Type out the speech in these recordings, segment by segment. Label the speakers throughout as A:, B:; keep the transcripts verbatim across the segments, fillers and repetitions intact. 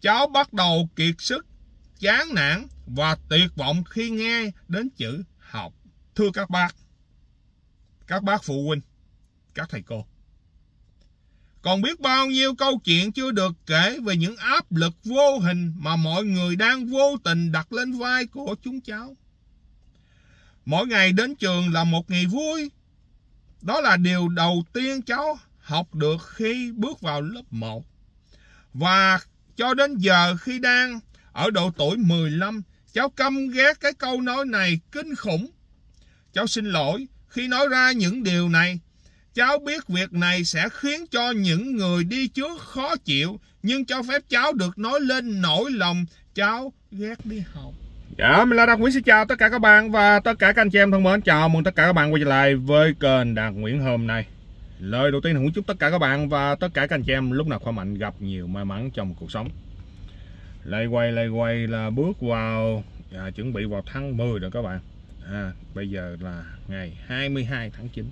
A: cháu bắt đầu kiệt sức, chán nản và tuyệt vọng khi nghe đến chữ học. Thưa các bác, các bác phụ huynh, các thầy cô, còn biết bao nhiêu câu chuyện chưa được kể về những áp lực vô hình mà mọi người đang vô tình đặt lên vai của chúng cháu. Mỗi ngày đến trường là một ngày vui. Đó là điều đầu tiên cháu học được khi bước vào lớp một. Và cho đến giờ khi đang ở độ tuổi mười lăm, cháu căm ghét cái câu nói này kinh khủng. Cháu xin lỗi khi nói ra những điều này. Cháu biết việc này sẽ khiến cho những người đi trước khó chịu, nhưng cho phép cháu được nói lên nỗi lòng cháu ghét đi học. Dạ, mình là Đạt Nguyễn, xin chào tất cả các bạn và tất cả các anh chị em thân mến. Chào mừng tất cả các bạn quay trở lại với kênh Đạt Nguyễn hôm nay. Lời đầu tiên là muốn chúc tất cả các bạn và tất cả các anh chị em lúc nào khỏe mạnh, gặp nhiều may mắn trong cuộc sống. Lây quay lây quay là bước vào à, chuẩn bị vào tháng mười rồi các bạn. À, bây giờ là ngày hai mươi hai tháng chín.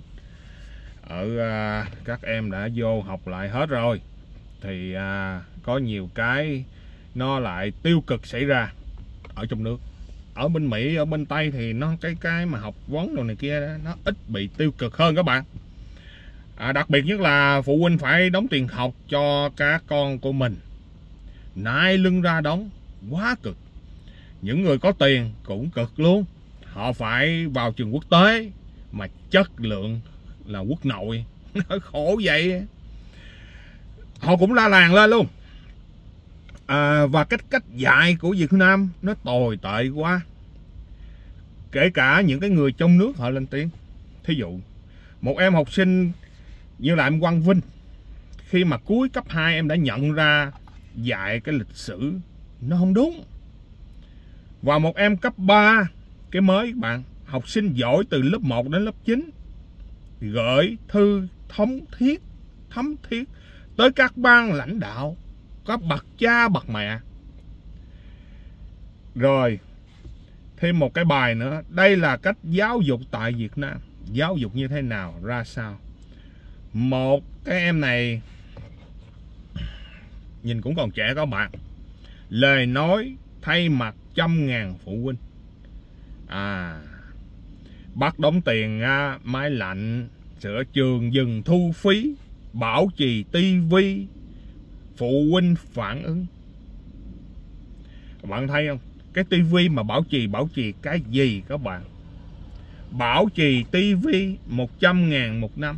A: Ở à, các em đã vô học lại hết rồi thì à, có nhiều cái nó lại tiêu cực xảy ra ở trong nước. Ở bên Mỹ, ở bên Tây thì nó cái cái mà học vấn đồ này kia đó, nó ít bị tiêu cực hơn các bạn. À, đặc biệt nhất là phụ huynh phải đóng tiền học cho các con của mình, nai lưng ra đóng, quá cực. Những người có tiền cũng cực luôn. Họ phải vào trường quốc tế mà chất lượng là quốc nội. Khổ vậy. Họ cũng la làng lên luôn. À, và cách cách dạy của Việt Nam nó tồi tệ quá. Kể cả những cái người trong nước họ lên tiếng. Thí dụ một em học sinh như là em Quang Vinh, khi mà cuối cấp hai em đã nhận ra dạy cái lịch sử nó không đúng. Và một em cấp ba, cái mới các bạn, học sinh giỏi từ lớp một đến lớp chín, gửi thư thống thiết thấm thiết tới các ban lãnh đạo, các bậc cha bậc mẹ. Rồi thêm một cái bài nữa. Đây là cách giáo dục tại Việt Nam. Giáo dục như thế nào, ra sao? Một cái em này nhìn cũng còn trẻ các bạn, lời nói thay mặt trăm ngàn phụ huynh. À, bắt đóng tiền à, máy lạnh, sửa trường dừng thu phí, bảo trì tivi, phụ huynh phản ứng. Các bạn thấy không? Cái tivi mà bảo trì, bảo trì cái gì các bạn? Bảo trì tivi một trăm ngàn một năm.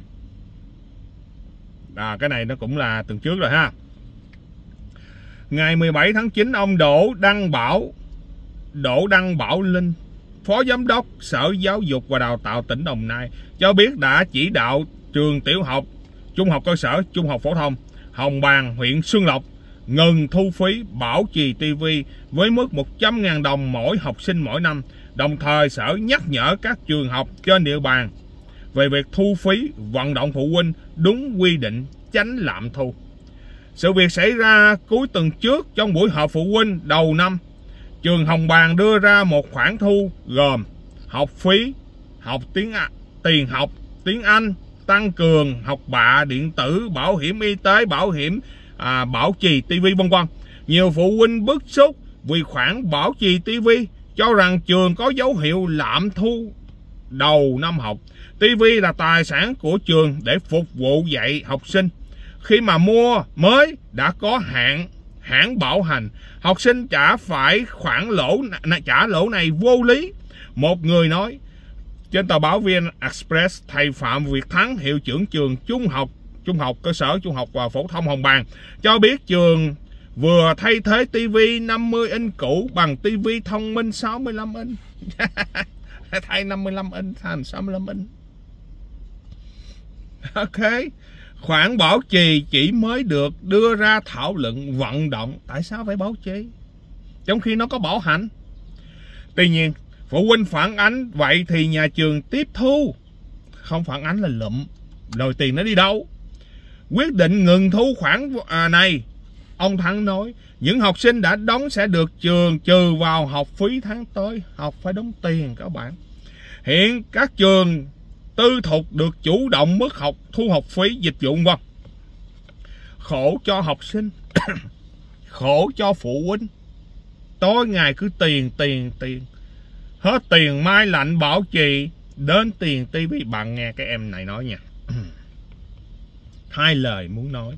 A: À, cái này nó cũng là tuần trước rồi ha. Ngày mười bảy tháng chín, ông Đỗ Đăng Bảo Đỗ Đăng Bảo Linh, Phó Giám đốc Sở Giáo dục và Đào tạo tỉnh Đồng Nai cho biết đã chỉ đạo trường tiểu học, trung học cơ sở, trung học phổ thông Hồng Bàng, huyện Xuân Lộc ngừng thu phí bảo trì tivi với mức một trăm ngàn đồng mỗi học sinh mỗi năm. Đồng thời Sở nhắc nhở các trường học trên địa bàn về việc thu phí, vận động phụ huynh đúng quy định, tránh lạm thu. Sự việc xảy ra cuối tuần trước trong buổi họp phụ huynh đầu năm. Trường Hồng Bàng đưa ra một khoản thu gồm học phí, học tiếng Anh, tiền học tiếng Anh, tăng cường học bạ điện tử, bảo hiểm y tế, bảo hiểm à, bảo trì tivi vân vân. Nhiều phụ huynh bức xúc vì khoản bảo trì tivi, cho rằng trường có dấu hiệu lạm thu đầu năm học. Tivi là tài sản của trường để phục vụ dạy học sinh. Khi mà mua mới đã có hạn hãng bảo hành, học sinh trả phải khoản lỗ trả lỗ này vô lý. Một người nói trên tờ báo vê en Express, thầy Phạm Việt Thắng, hiệu trưởng trường trung học trung học cơ sở, trung học và phổ thông Hồng Bàng cho biết trường vừa thay thế tivi năm mươi inch cũ bằng tivi thông minh sáu mươi lăm inch. Thay năm mươi lăm inch thành sáu mươi lăm inch. Ok. Khoản bảo trì chỉ mới được đưa ra thảo luận vận động. Tại sao phải bảo trì trong khi nó có bảo hành? Tuy nhiên phụ huynh phản ánh vậy thì nhà trường tiếp thu. Không phản ánh là lụm, rồi tiền nó đi đâu? Quyết định ngừng thu khoản này, ông Thắng nói những học sinh đã đóng sẽ được trường trừ vào học phí tháng tới. Học phải đóng tiền các bạn. Hiện các trường tư thục được chủ động mức học, thu học phí dịch vụ vân. Khổ cho học sinh. khổ cho phụ huynh. Tối ngày cứ tiền tiền tiền. Hết tiền máy lạnh bảo trì đến tiền tivi. Bạn nghe cái em này nói nha. Hai lời muốn nói.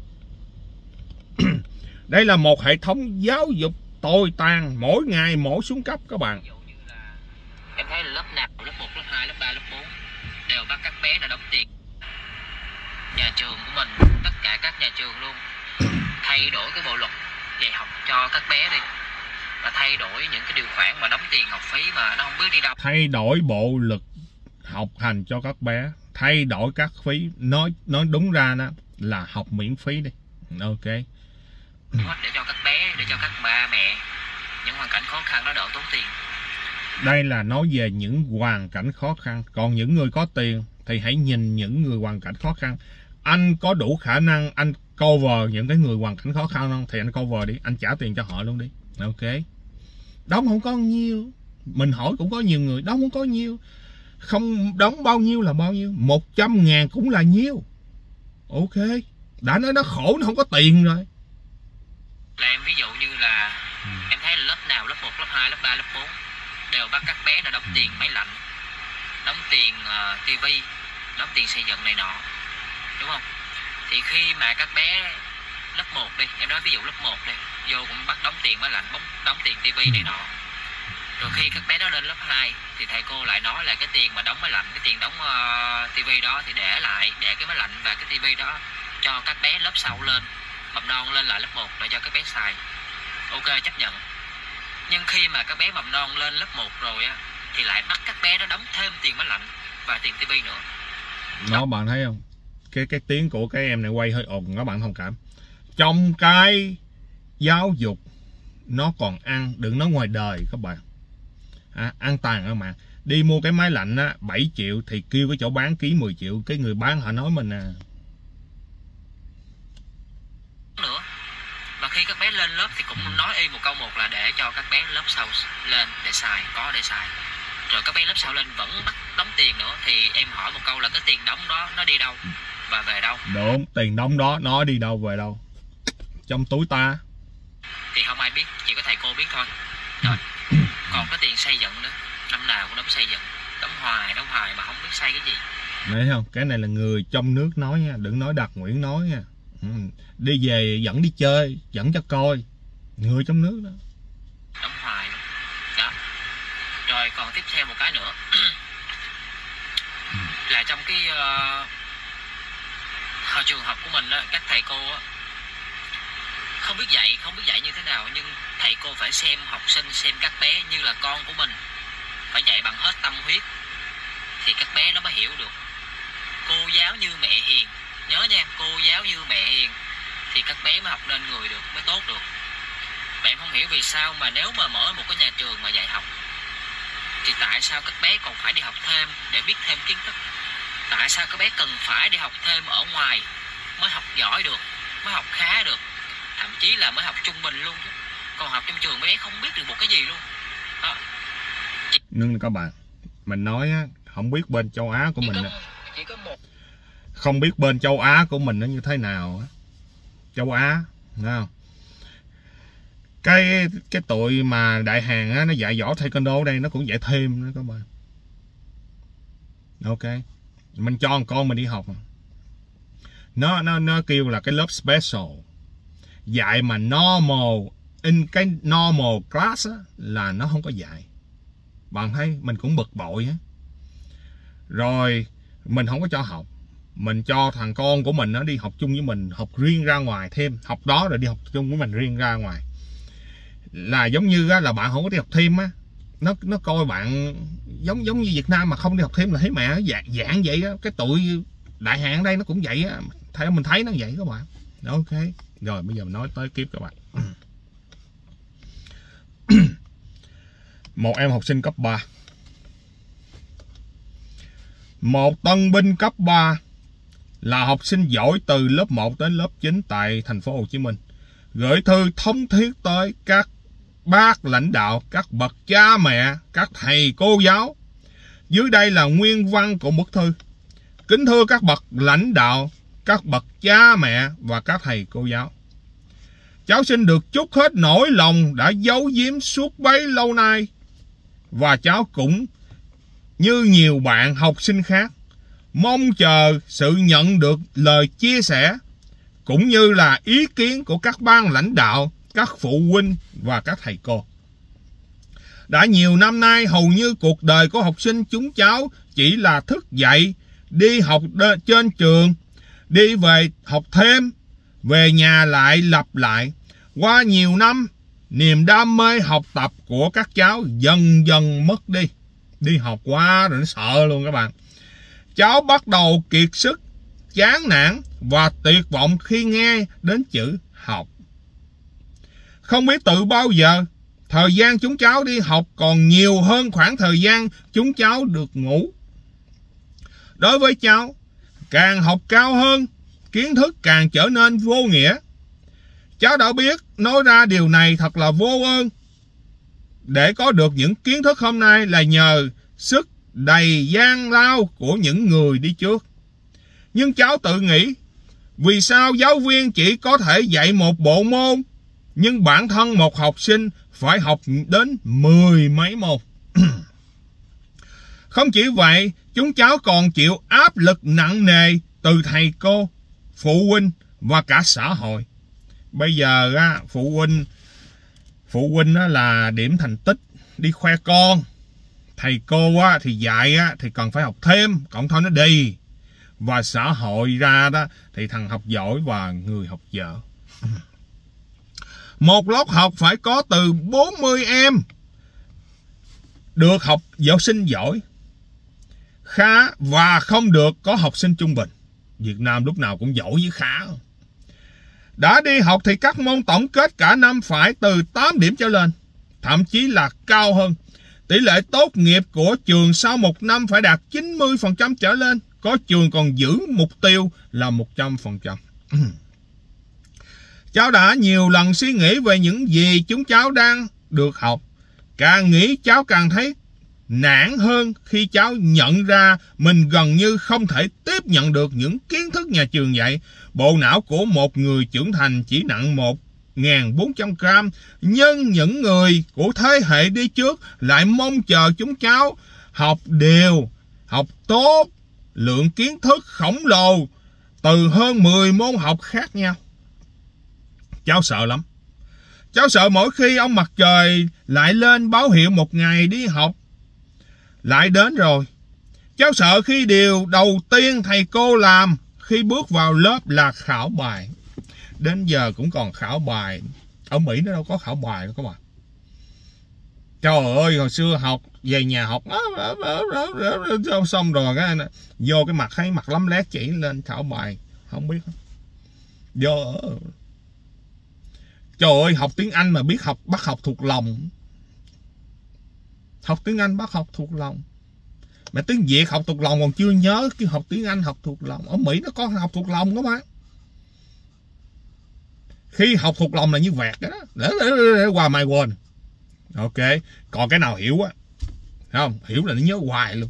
A: Đây là một hệ thống giáo dục tồi tàn, mỗi ngày mỗi xuống cấp các bạn.
B: Em thấy là lớp nào, lớp một, lớp hai, lớp ba, lớp bốn đều bắt các bé là đóng tiền. Nhà trường của mình, tất cả các nhà trường luôn, thay đổi cái bộ luật dạy học cho các bé đi. Và thay đổi những cái điều khoản mà đóng tiền học phí mà nó không biết đi đâu. Thay
A: đổi bộ luật học hành cho các bé, thay đổi các phí. Nói nói đúng ra đó là học miễn phí đi. Ok.
B: Để cho các bé, để cho các ba mẹ những hoàn cảnh khó khăn nó đỡ tốn tiền.
A: Đây là nói về những hoàn cảnh khó khăn. Còn những người có tiền thì hãy nhìn những người hoàn cảnh khó khăn. Anh có đủ khả năng anh cover những cái người hoàn cảnh khó khăn không thì anh cover đi, anh trả tiền cho họ luôn đi. Ok. Đóng không có nhiêu. Mình hỏi cũng có nhiều người đóng không có nhiêu. Không đóng bao nhiêu là bao nhiêu. Một trăm ngàn cũng là nhiêu. Ok. Đã nói nó khổ, nó không có tiền rồi.
B: Là em ví dụ như là ừ. em thấy là lớp nào, lớp một, lớp hai, lớp ba, lớp bốn đều bắt các bé là đóng tiền máy lạnh, đóng tiền uh, tivi, đóng tiền xây dựng này nọ, đúng không? Thì khi mà các bé lớp một đi, em nói ví dụ lớp một đi, vô cũng bắt đóng tiền máy lạnh, đóng, đóng tiền tivi này nọ. Rồi khi các bé đó lên lớp hai thì thầy cô lại nói là cái tiền mà đóng máy lạnh, cái tiền đóng uh, tivi đó thì để lại, để cái máy lạnh và cái tivi đó cho các bé lớp sau lên, mầm non lên lại lớp một để cho các bé xài. Ok, chấp nhận. Nhưng khi mà các bé mầm non lên lớp một rồi á thì lại bắt các bé đó đóng thêm tiền máy lạnh và tiền tivi nữa.
A: Đó, bạn thấy không? Cái cái tiếng của cái em này quay hơi ồn, các bạn thông cảm. Trong cái giáo dục nó còn ăn, đừng nói ngoài đời các bạn. À, ăn tàn các bạn. Đi mua cái máy lạnh á bảy triệu thì kêu cái chỗ bán ký mười triệu, cái người bán họ nói mình à.
B: Nữa. Và khi các bé lên lớp thì cũng nói y một câu một là để cho các bé lớp sau lên để xài, có để xài. Rồi các bé lớp sau lên vẫn bắt đóng tiền nữa thì em hỏi một câu là cái tiền đóng đó nó đi đâu và về đâu?
A: Đúng, tiền đóng đó nó đi đâu về đâu? Trong túi ta.
B: Thì không ai biết, chỉ có thầy cô biết thôi. Rồi. Còn cái tiền xây dựng nữa, năm nào cũng đóng xây dựng, đóng hoài, đóng hoài mà không biết xây cái gì.
A: Thấy không? Cái này là người trong nước nói nha, đừng nói Đạt Nguyễn nói nha. Ừ. Đi về dẫn đi chơi, dẫn cho coi. Người trong nước đó.
B: Đóng hoài luôn. Đó. Rồi còn tiếp theo một cái nữa là trong cái uh, trường học của mình đó, các thầy cô á, không biết dạy, không biết dạy như thế nào, nhưng thầy cô phải xem học sinh, xem các bé như là con của mình, phải dạy bằng hết tâm huyết thì các bé nó mới hiểu được. Cô giáo như mẹ hiền, nhớ nha, cô giáo như mẹ hiền thì các bé mới học nên người được, mới tốt được. Và em không hiểu vì sao mà nếu mà mở một cái nhà trường mà dạy học thì tại sao các bé còn phải đi học thêm để biết thêm kiến thức? Tại sao các bé cần phải đi học thêm ở ngoài mới học giỏi được, mới học khá được, thậm chí là mới học trung bình luôn, còn học trong trường mấy bé không biết được một cái gì luôn đó. Chỉ...
A: Nhưng các bạn, mình nói á, không biết bên châu Á của
B: chỉ
A: mình
B: có, chỉ có một...
A: không biết bên châu Á của mình nó như thế nào á. Châu Á, nghe không? Cái cái tụi mà Đại Hàn á, nó dạy võ taekwondo ở đây nó cũng dạy thêm nữa các bạn. Ok, mình cho con mình đi học, nó nó nó kêu là cái lớp special, dạy mà normal, in cái normal class á, là nó không có dạy. Bạn thấy mình cũng bực bội á. Rồi mình không có cho học, mình cho thằng con của mình nó đi học chung với mình, học riêng ra ngoài thêm, học đó rồi đi học chung với mình riêng ra ngoài. Là giống như á, là bạn không có đi học thêm á, nó nó coi bạn giống giống như Việt Nam mà không đi học thêm là thấy mẹ dạng dạng vậy á. Cái tụi Đại Hàn đây nó cũng vậy á, theo mình thấy nó vậy các bạn. Ok, rồi bây giờ mình nói tới kiếp các bạn. Một em học sinh cấp ba, một tân binh cấp ba, là học sinh giỏi từ lớp một đến lớp chín tại thành phố Hồ Chí Minh, gửi thư thống thiết tới các bác lãnh đạo, các bậc cha mẹ, các thầy cô giáo. Dưới đây là nguyên văn của bức thư. Kính thưa các bậc lãnh đạo, các bậc cha mẹ và các thầy cô giáo, cháu xin được trút hết nỗi lòng đã giấu giếm suốt bấy lâu nay. Và cháu cũng như nhiều bạn học sinh khác mong chờ sự nhận được lời chia sẻ cũng như là ý kiến của các ban lãnh đạo, các phụ huynh và các thầy cô. Đã nhiều năm nay, hầu như cuộc đời của học sinh chúng cháu chỉ là thức dậy, đi học trên trường, đi về học thêm, về nhà lại lặp lại. Qua nhiều năm, niềm đam mê học tập của các cháu dần dần mất đi. Đi học quá rồi nó sợ luôn các bạn. Cháu bắt đầu kiệt sức, chán nản và tuyệt vọng khi nghe đến chữ học. Không biết từ bao giờ, thời gian chúng cháu đi học còn nhiều hơn khoảng thời gian chúng cháu được ngủ. Đối với cháu, càng học cao hơn, kiến thức càng trở nên vô nghĩa. Cháu đã biết nói ra điều này thật là vô ơn. Để có được những kiến thức hôm nay là nhờ sức đầy gian lao của những người đi trước. Nhưng cháu tự nghĩ, vì sao giáo viên chỉ có thể dạy một bộ môn, nhưng bản thân một học sinh phải học đến mười mấy môn. Không chỉ vậy, chúng cháu còn chịu áp lực nặng nề từ thầy cô, phụ huynh và cả xã hội. Bây giờ phụ huynh phụ huynh là điểm thành tích đi khoe con, thầy cô thì dạy thì cần phải học thêm, cộng thôi nó đi. Và xã hội ra đó thì thằng học giỏi và người học dở. Một lớp học phải có từ bốn mươi em được học học sinh giỏi, khá và không được có học sinh trung bình. Việt Nam lúc nào cũng giỏi với khá. Đã đi học thì các môn tổng kết cả năm phải từ tám điểm trở lên, thậm chí là cao hơn. Tỷ lệ tốt nghiệp của trường sau một năm phải đạt chín mươi phần trăm trở lên. Có trường còn giữ mục tiêu là một trăm phần trăm. Cháu đã nhiều lần suy nghĩ về những gì chúng cháu đang được học. Càng nghĩ cháu càng thấy nản hơn khi cháu nhận ra mình gần như không thể tiếp nhận được những kiến thức nhà trường dạy. Bộ não của một người trưởng thành chỉ nặng một nghìn bốn trăm gram, nhưng những người của thế hệ đi trước lại mong chờ chúng cháu học đều, học tốt, lượng kiến thức khổng lồ từ hơn mười môn học khác nhau. Cháu sợ lắm. Cháu sợ mỗi khi ông mặt trời lại lên báo hiệu một ngày đi học lại đến rồi. Cháu sợ khi điều đầu tiên thầy cô làm khi bước vào lớp là khảo bài. Đến giờ cũng còn khảo bài. Ở Mỹ nó đâu có khảo bài đâu các bạn. Trời ơi, hồi xưa học về nhà học xong rồi cái vô cái mặt thấy mặt lấm lét chỉ lên khảo bài, không biết. Vô trời ơi, học tiếng Anh mà biết học bắt học thuộc lòng. Học tiếng Anh bắt học thuộc lòng. Mà tiếng Việt học thuộc lòng còn chưa nhớ, cái học tiếng Anh học thuộc lòng. Ở Mỹ nó có học thuộc lòng đó mà. Khi học thuộc lòng là như vẹt đó, để, để, để, để qua mai quên. Ok, còn cái nào hiểu á, không hiểu là nó nhớ hoài luôn.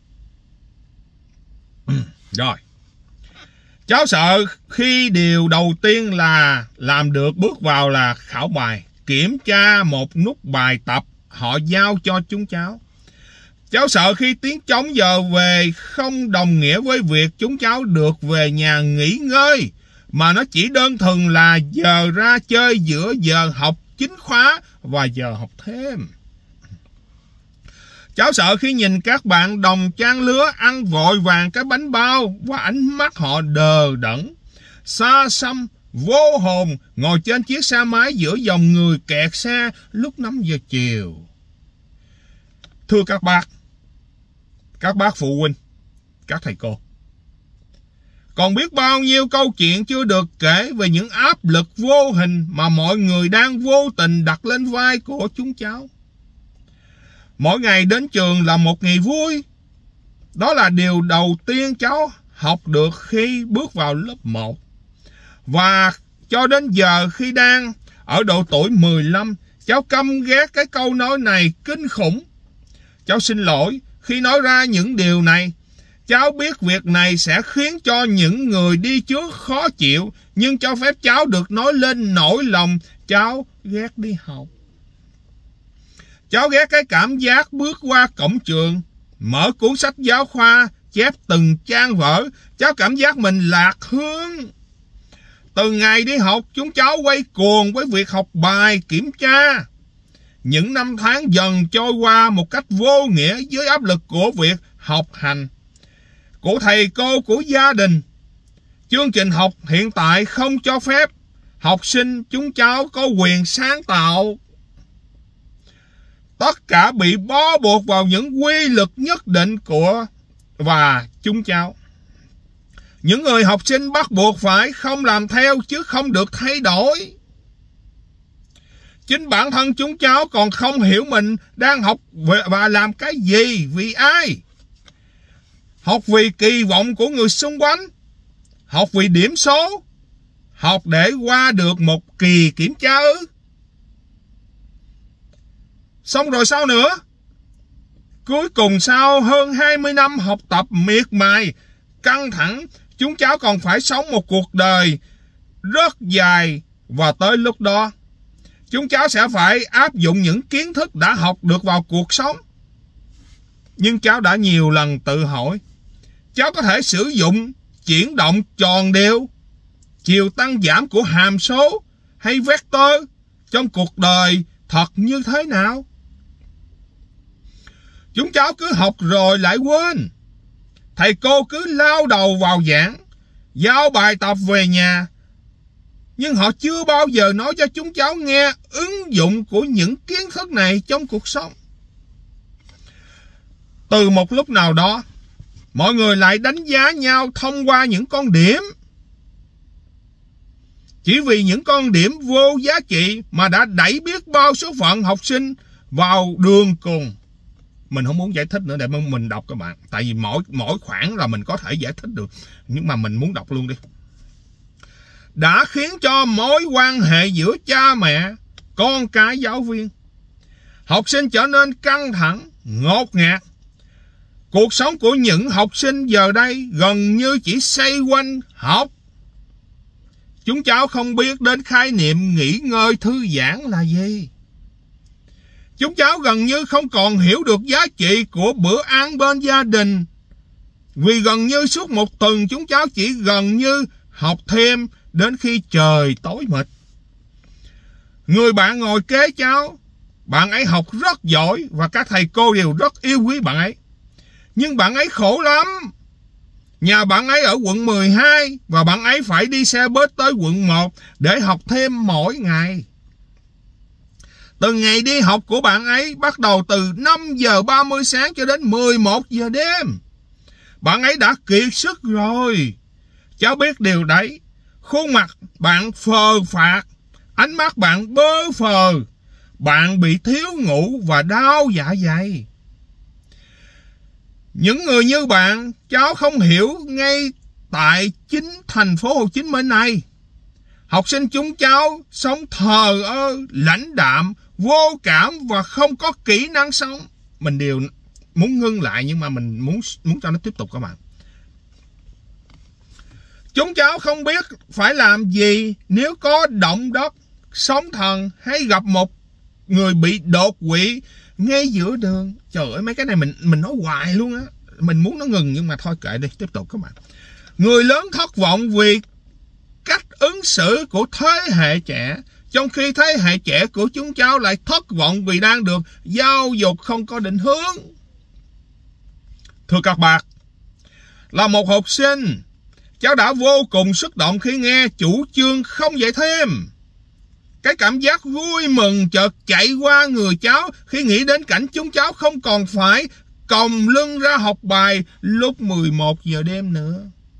A: Rồi, cháu sợ khi điều đầu tiên là làm được bước vào là khảo bài, kiểm tra một nút bài tập họ giao cho chúng cháu. Cháu sợ khi tiếng trống giờ về không đồng nghĩa với việc chúng cháu được về nhà nghỉ ngơi, mà nó chỉ đơn thuần là giờ ra chơi giữa giờ học chính khóa và giờ học thêm. Cháu sợ khi nhìn các bạn đồng trang lứa ăn vội vàng cái bánh bao và ánh mắt họ đờ đẫn, xa xăm, vô hồn ngồi trên chiếc xe máy giữa dòng người kẹt xe lúc năm giờ chiều. Thưa các bác, các bác phụ huynh, các thầy cô, còn biết bao nhiêu câu chuyện chưa được kể về những áp lực vô hình mà mọi người đang vô tình đặt lên vai của chúng cháu. Mỗi ngày đến trường là một ngày vui. Đó là điều đầu tiên cháu học được khi bước vào lớp một. Và cho đến giờ khi đang ở độ tuổi mười lăm, cháu căm ghét cái câu nói này kinh khủng. Cháu xin lỗi khi nói ra những điều này, Cháu biết việc này sẽ khiến cho những người đi trước khó chịu, nhưng cho phép cháu được nói lên nỗi lòng cháu ghét đi học. Cháu ghét cái cảm giác bước qua cổng trường, mở cuốn sách giáo khoa, chép từng trang vở. Cháu cảm giác mình lạc hướng. Từ ngày đi học, chúng cháu quay cuồng với việc học bài, kiểm tra. Những năm tháng dần trôi qua một cách vô nghĩa dưới áp lực của việc học hành, của thầy cô, của gia đình. Chương trình học hiện tại không cho phép học sinh chúng cháu có quyền sáng tạo. Tất cả bị bó buộc vào những quy luật nhất định của và chúng cháu. Những người học sinh bắt buộc phải không làm theo chứ không được thay đổi. Chính bản thân chúng cháu còn không hiểu mình đang học và làm cái gì, vì ai. Học vì kỳ vọng của người xung quanh, học vì điểm số, học để qua được một kỳ kiểm tra ư? Xong rồi sao nữa? Cuối cùng sau hơn hai mươi năm học tập miệt mài, căng thẳng, chúng cháu còn phải sống một cuộc đời rất dài, và tới lúc đó chúng cháu sẽ phải áp dụng những kiến thức đã học được vào cuộc sống. Nhưng cháu đã nhiều lần tự hỏi, cháu có thể sử dụng chuyển động tròn đều, chiều tăng giảm của hàm số hay vector trong cuộc đời thật như thế nào? Chúng cháu cứ học rồi lại quên. Thầy cô cứ lao đầu vào giảng, giao bài tập về nhà, nhưng họ chưa bao giờ nói cho chúng cháu nghe ứng dụng của những kiến thức này trong cuộc sống. Từ một lúc nào đó, mọi người lại đánh giá nhau thông qua những con điểm. Chỉ vì những con điểm vô giá trị mà đã đẩy biết bao số phận học sinh vào đường cùng. Mình không muốn giải thích nữa để mình đọc các bạn. Tại vì mỗi mỗi khoảng là mình có thể giải thích được, nhưng mà mình muốn đọc luôn đi. Đã khiến cho mối quan hệ giữa cha mẹ, con cái, giáo viên, học sinh trở nên căng thẳng, ngột ngạt. Cuộc sống của những học sinh giờ đây gần như chỉ xoay quanh học. Chúng cháu không biết đến khái niệm nghỉ ngơi thư giãn là gì. Chúng cháu gần như không còn hiểu được giá trị của bữa ăn bên gia đình. Vì gần như suốt một tuần chúng cháu chỉ gần như học thêm đến khi trời tối mịt. Người bạn ngồi kế cháu, bạn ấy học rất giỏi và các thầy cô đều rất yêu quý bạn ấy. Nhưng bạn ấy khổ lắm. Nhà bạn ấy ở quận mười hai và bạn ấy phải đi xe buýt tới quận một để học thêm mỗi ngày. Từ ngày đi học của bạn ấy bắt đầu từ năm giờ ba mươi sáng cho đến mười một giờ đêm. Bạn ấy đã kiệt sức rồi. Cháu biết điều đấy. Khuôn mặt bạn phờ phạc, ánh mắt bạn bơ phờ, bạn bị thiếu ngủ và đau dạ dày. Những người như bạn, cháu không hiểu ngay tại chính thành phố Hồ Chí Minh này. Học sinh chúng cháu sống thờ ơ, lãnh đạm, vô cảm và không có kỹ năng sống. Mình đều muốn ngưng lại nhưng mà mình muốn muốn cho nó tiếp tục các bạn. Chúng cháu không biết phải làm gì nếu có động đất, sóng thần hay gặp một người bị đột quỵ ngay giữa đường. Trời ơi, mấy cái này mình mình nói hoài luôn á. Mình muốn nó ngừng nhưng mà thôi kệ đi, tiếp tục các bạn. Người lớn thất vọng vì cách ứng xử của thế hệ trẻ, trong khi thế hệ trẻ của chúng cháu lại thất vọng vì đang được giáo dục không có định hướng. Thưa các bạn, là một học sinh, cháu đã vô cùng xúc động khi nghe chủ trương không dạy thêm. Cái cảm giác vui mừng chợt chạy qua người cháu khi nghĩ đến cảnh chúng cháu không còn phải còng lưng ra học bài lúc mười một giờ đêm nữa.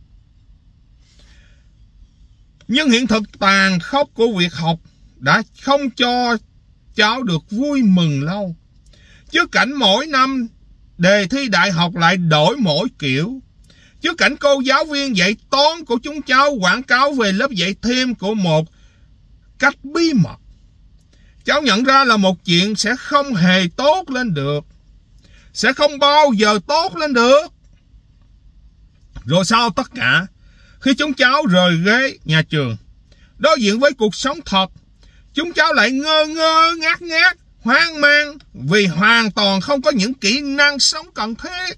A: Nhưng hiện thực tàn khốc của việc học đã không cho cháu được vui mừng lâu. Trước cảnh mỗi năm đề thi đại học lại đổi mỗi kiểu, trước cảnh cô giáo viên dạy toán của chúng cháu quảng cáo về lớp dạy thêm của một cách bí mật, cháu nhận ra là một chuyện sẽ không hề tốt lên được, sẽ không bao giờ tốt lên được. Rồi sau tất cả, khi chúng cháu rời ghế nhà trường, đối diện với cuộc sống thật, chúng cháu lại ngơ ngơ ngác ngác, hoang mang vì hoàn toàn không có những kỹ năng sống cần thiết.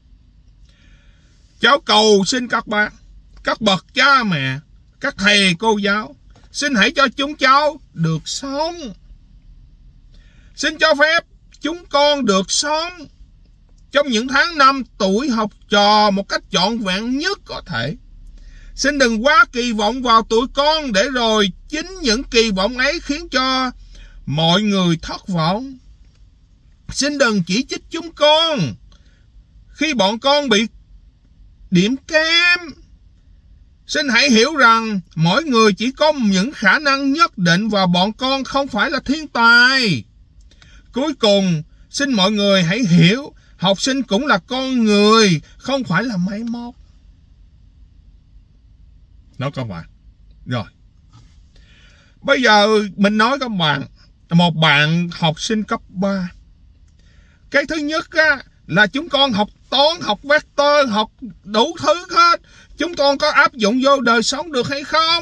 A: Cháu cầu xin các bạn, các bậc cha mẹ, các thầy cô giáo, xin hãy cho chúng cháu được sống. Xin cho phép chúng con được sống trong những tháng năm tuổi học trò một cách trọn vẹn nhất có thể. Xin đừng quá kỳ vọng vào tụi con, để rồi chính những kỳ vọng ấy khiến cho mọi người thất vọng. Xin đừng chỉ trích chúng con khi bọn con bị điểm kém. Xin hãy hiểu rằng mỗi người chỉ có những khả năng nhất định và bọn con không phải là thiên tài. Cuối cùng, xin mọi người hãy hiểu, học sinh cũng là con người, không phải là máy móc. Đó các bạn. Rồi. Bây giờ mình nói các bạn, một bạn học sinh cấp ba. Cái thứ nhất á, là chúng con học toán, học vector, học đủ thứ hết. Chúng con có áp dụng vô đời sống được hay không?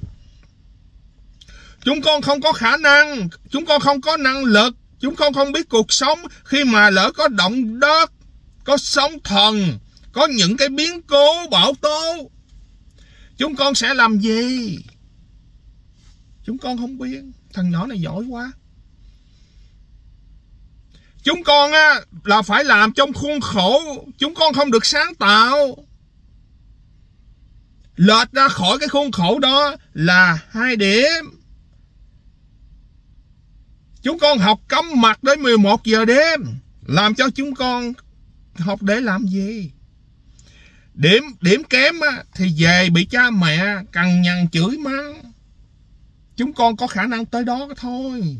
A: Chúng con không có khả năng, chúng con không có năng lực, chúng con không biết cuộc sống khi mà lỡ có động đất, có sóng thần, có những cái biến cố bão tố. Chúng con sẽ làm gì? Chúng con không biết. Thằng nhỏ này giỏi quá. Chúng con á, là phải làm trong khuôn khổ. Chúng con không được sáng tạo. Lệch ra khỏi cái khuôn khổ đó là hai điểm. Chúng con học cắm mặt đến mười một giờ đêm. Làm cho chúng con học để làm gì? Điểm điểm kém á, thì về bị cha mẹ cằn nhằn chửi mắng. Chúng con có khả năng tới đó thôi.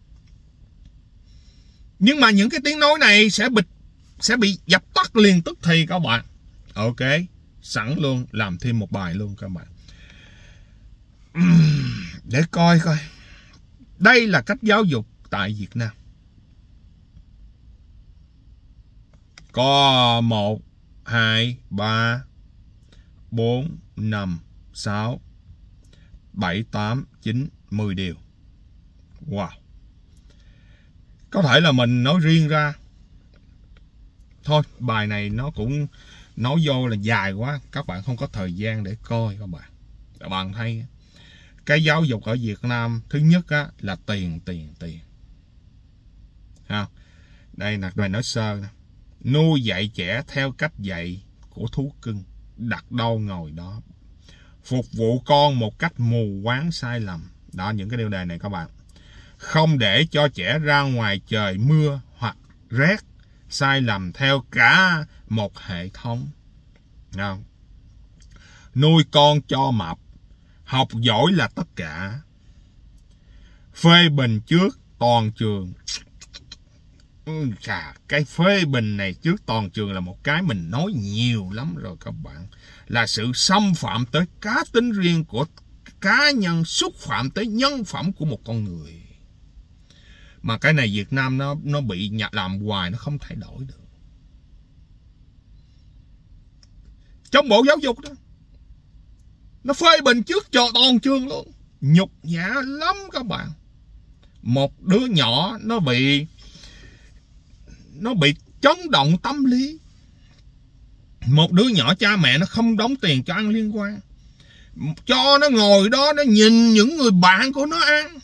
A: Nhưng mà những cái tiếng nói này sẽ bị, sẽ bị dập tắt liền tức thì các bạn. Ok, sẵn luôn, làm thêm một bài luôn các bạn. Để coi coi. Đây là cách giáo dục tại Việt Nam. Có một, hai, ba, bốn, năm, sáu, bảy, tám, chín, mười điều. Wow. Có thể là mình nói riêng ra. Thôi, bài này nó cũng nói vô là dài quá. Các bạn không có thời gian để coi các bạn. Các bạn thấy cái giáo dục ở Việt Nam, thứ nhất á, là tiền, tiền, tiền. Ha. Đây là bài nói sơ nè. Nuôi dạy trẻ theo cách dạy của thú cưng, đặt đâu ngồi đó, phục vụ con một cách mù quáng sai lầm. Đó, những cái điều đề này các bạn. Không để cho trẻ ra ngoài trời mưa hoặc rét, sai lầm theo cả một hệ thống. Không? Nuôi con cho mập, học giỏi là tất cả. Phê bình trước toàn trường. Chà, cái phê bình này trước toàn trường là một cái mình nói nhiều lắm rồi các bạn. Là sự xâm phạm tới cá tính riêng của cá nhân, xúc phạm tới nhân phẩm của một con người. Mà cái này Việt Nam nó nó bị nhặt làm hoài, nó không thay đổi được. Trong bộ giáo dục đó, nó phê bình trước cho toàn trường luôn. Nhục nhã lắm các bạn. Một đứa nhỏ nó bị Nó bị chấn động tâm lý. Một đứa nhỏ cha mẹ nó không đóng tiền cho ăn liên quan, cho nó ngồi đó, nó nhìn những người bạn của nó ăn.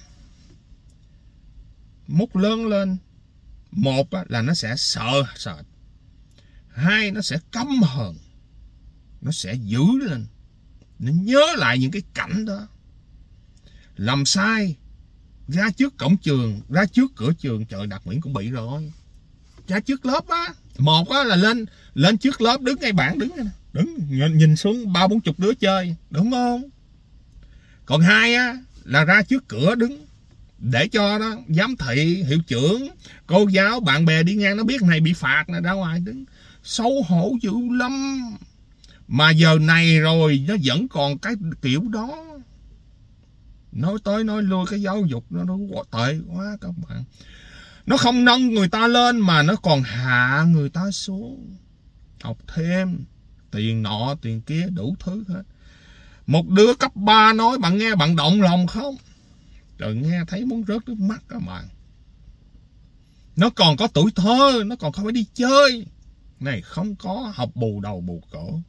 A: Mút lớn lên, một là nó sẽ sợ sệt, hai nó sẽ căm hờn, nó sẽ dữ lên, nó nhớ lại những cái cảnh đó. Làm sai, ra trước cổng trường, ra trước cửa trường, trời, Đạt Nguyễn cũng bị rồi. Ra trước lớp á, một á là lên lên trước lớp, đứng ngay bảng, đứng đứng nhìn, nhìn xuống ba bốn chục đứa chơi, đúng không? Còn hai á là ra trước cửa đứng, để cho đó giám thị, hiệu trưởng, cô giáo, bạn bè đi ngang nó biết này bị phạt nè, ra ngoài đứng. Xấu hổ dữ lắm. Mà giờ này rồi nó vẫn còn cái kiểu đó. Nói tới nói lui cái giáo dục nó nó tệ quá các bạn. Nó không nâng người ta lên mà nó còn hạ người ta xuống. Học thêm, tiền nọ tiền kia đủ thứ hết. Một đứa cấp ba nói bạn nghe bạn động lòng không? Trời, nghe thấy muốn rớt nước mắt các bạn. Nó còn có tuổi thơ, nó còn không phải đi chơi. Này không có học bù đầu bù cổ.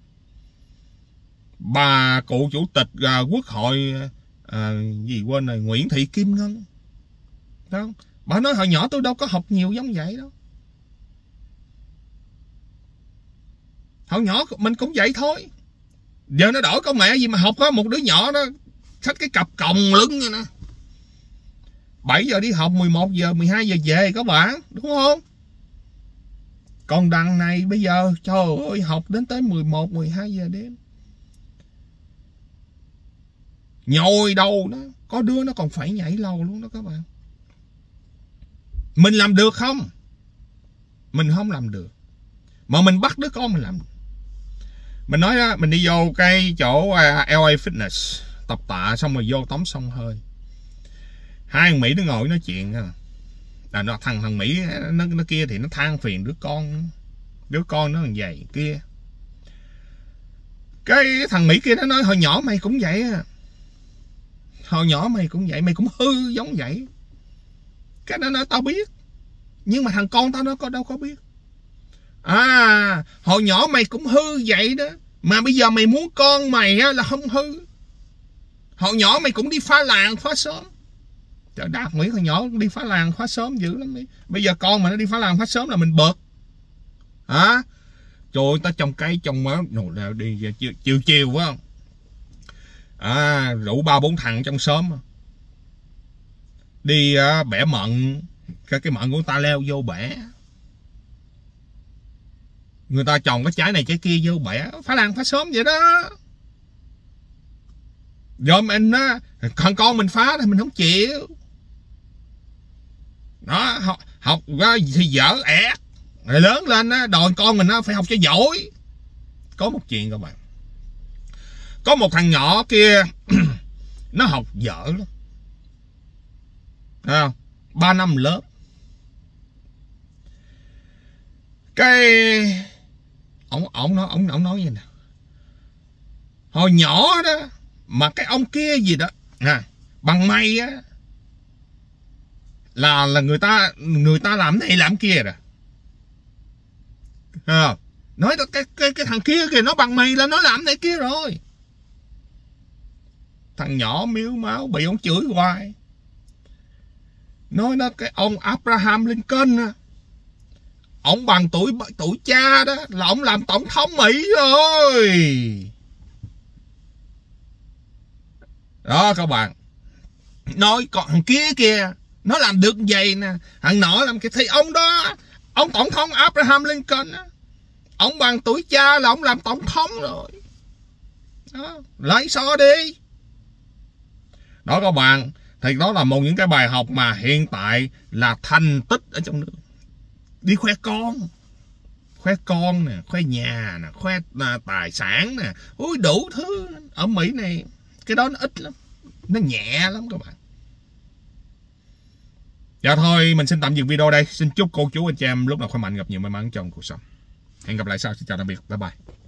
A: Bà cụ chủ tịch à, quốc hội à, gì quên rồi, Nguyễn Thị Kim Ngân đó, bà nói hồi nhỏ tôi đâu có học nhiều giống vậy đâu. Hồi nhỏ mình cũng vậy thôi. Giờ nó đổi công nghệ gì mà học có một đứa nhỏ đó xách cái cặp còng lưng như nè, bảy giờ đi học, mười một giờ mười hai giờ về các bạn, đúng không? Còn đằng này bây giờ trời ơi học đến tới mười một mười hai giờ đêm. Nhồi đầu đó, có đứa nó còn phải nhảy lầu luôn đó các bạn. Mình làm được không? Mình không làm được. Mà mình bắt đứa con mình làm. Mình nói đó, mình đi vô cái chỗ lờ a Fitness tập tạ, xong rồi vô tắm xông hơi. Hai thằng Mỹ nó ngồi nói chuyện à, nó thằng thằng Mỹ nó, nó kia thì nó than phiền đứa con, đứa con nó làm vậy kia. Cái thằng Mỹ kia nó nói hồi nhỏ mày cũng vậy à, hồi nhỏ mày cũng vậy, mày cũng hư giống vậy. Cái nó nói tao biết, nhưng mà thằng con tao nó có đâu có biết. À, hồi nhỏ mày cũng hư vậy đó, mà bây giờ mày muốn con mày á là không hư. Hồi nhỏ mày cũng đi phá làng phá xóm. Trời, Đạt Mỹ hồi nhỏ đi phá làng phá xóm dữ lắm. Bây giờ con mà nó đi phá làng phá xóm là mình bực hả? Trời ơi, ta trồng cây trồng mớ nồi đi chiều chiều, chiều phải không? À, rủ ba bốn thằng trong xóm đi uh, bẻ mận, cái cái mận của người ta leo vô bẻ. Người ta trồng cái trái này trái kia vô bẻ, phá làng phá xóm vậy đó. Rồi mình á, thằng con mình phá thì mình không chịu. Đó, học, học thì dở ẹt. Rồi lớn lên á, đòi con mình á phải học cho giỏi. Có một chuyện các bạn. Có một thằng nhỏ kia nó học dở lắm. Thấy không? Ba năm lớp. Cái ông ông nói ông ông nói gì nè. Hồi nhỏ đó mà cái ông kia gì đó à, bằng may á là là người ta người ta làm này làm kia rồi. À, nói cái cái cái thằng kia kìa nó bằng mày là nó làm này kia rồi. Thằng nhỏ miếu máu bị ông chửi hoài. Nói nó cái ông Abraham Lincoln á, ông bằng tuổi tuổi cha đó là ông làm tổng thống Mỹ rồi. Đó các bạn. Nói còn thằng kia kìa nó làm được vậy nè, thằng nọ làm cái thì ông đó, ông tổng thống Abraham Lincoln á, ông bằng tuổi cha là ông làm tổng thống rồi. Đó, lấy so đi. Đó các bạn, thì đó là một những cái bài học mà hiện tại là thành tích ở trong nước. Đi khoe con, khoe con nè, khoe nhà nè, khoe à, tài sản nè, ui đủ thứ. Ở Mỹ này cái đó nó ít lắm, nó nhẹ lắm các bạn. Dạ thôi, mình xin tạm dừng video đây. Xin chúc cô chú anh chị em lúc nào khỏe mạnh, gặp nhiều may mắn trong cuộc sống. Hẹn gặp lại sau. Xin chào tạm biệt, bye bye.